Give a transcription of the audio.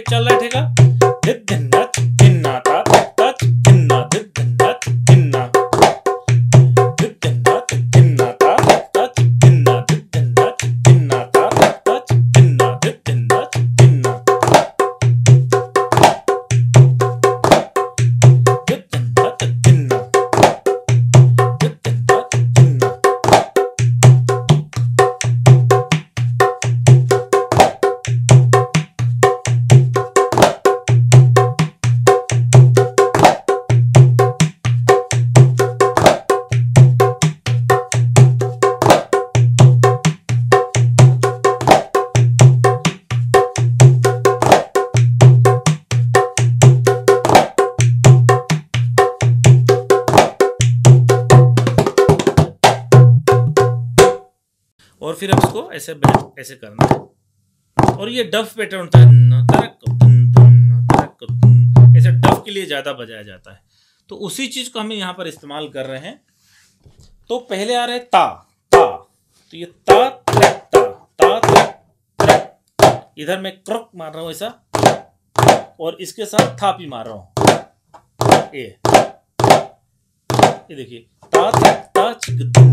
चल रहा है ठेका, धिद धिन्ना धिन्ना ता ता धिन्ना धिद धिन्ना धिन्ना धिद धिन्ना धिन्ना ता ता धिन्ना धिद धिन्ना धिन्ना ता ता धिन्ना धिद धिन्ना धिन्ना धिद धिन्ना धिन्ना धिद धिन्ना धिन्ना। और फिर अब इसको ऐसे ऐसे करना है। और ये डफ पैटर्न होता है, ऐसे डफ के लिए ज्यादा बजाया जाता है, तो उसी चीज को हम यहाँ पर इस्तेमाल कर रहे हैं। तो पहले आ रहा है ता ता, तो ये ता त्रक ता ता त्रक त्रक, इधर मैं क्रक मार रहा हूँ ऐसा, और इसके साथ थापी मार रहा हूँ, ये देखिए ता त्रक ता चिक